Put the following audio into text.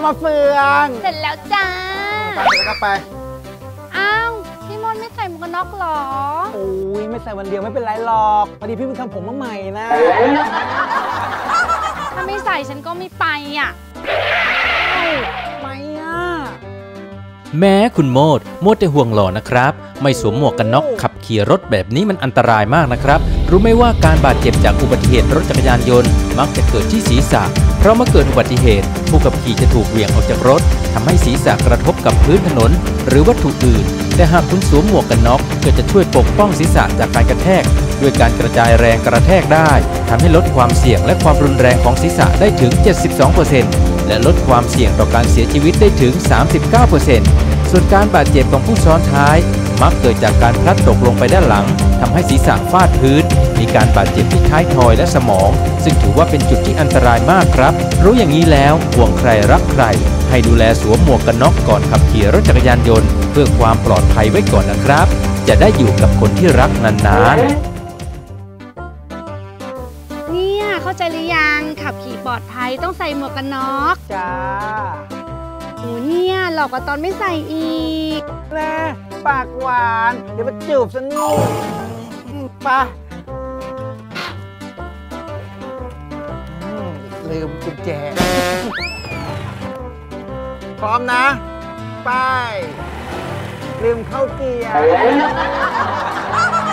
มาเฟืองเสร็จแล้วจ้าไปแล้วก็ไปอ้าวพี่มดไม่ใส่หมวกกันน็อกหรอโอ้ยไม่ใส่วันเดียวไม่เป็นไรหรอกพอดีพี่เพิ่งทำผมมาใหม่นะถ้าไม่ใส่ฉันก็ไม่ไปอ่ะไม่อ่ะแม้คุณโมดแต่ห่วงหล่อนะครับไม่สวมหมวกกันน็อกขับขี่รถแบบนี้มันอันตรายมากนะครับรู้ไหมว่าการบาดเจ็บจากอุบัติเหตุรถจักรยานยนต์มักจะเกิดที่ศีรษะเพราะเมื่อเกิดอุบัติเหตุผู้ขับขี่จะถูกเหวี่ยงออกจากรถทำให้ศีรษะกระทบกับพื้นถนนหรือวัตถุอื่นแต่หากคุณสวมหมวกกันน็อกก็จะช่วยปกป้องศีรษะจากการกระแทกด้วยการกระจายแรงกระแทกได้ทำให้ลดความเสี่ยงและความรุนแรงของศีรษะได้ถึง 72% และลดความเสี่ยงต่อการเสียชีวิตได้ถึง 39%ส่วนการบาดเจ็บของผู้ซ้อนท้ายมักเกิดจากการพลัดตกลงไปด้านหลังทำให้ศีรษะฟาดพื้นมีการบาดเจ็บที่ท้ายทอยและสมองซึ่งถือว่าเป็นจุดที่อันตรายมากครับรู้อย่างนี้แล้วห่วงใครรักใครให้ดูแลสวมหมวกกันน็อกก่อนขับขี่รถจักรยานยนต์เพื่อความปลอดภัยไว้ก่อนนะครับจะได้อยู่กับคนที่รักนานๆเนี่ยเข้าใจหรือยังขับขี่ปลอดภัยต้องใส่หมวกกันน็อกจ้าโอ้เนี่ยหลอกกว่าตอนไม่ใส่อีกแม่ปากหวานเดี๋ยวมาจูบซะนี่ไปลืมกุญแจพร้อมนะไปลืมเข้าเกียร์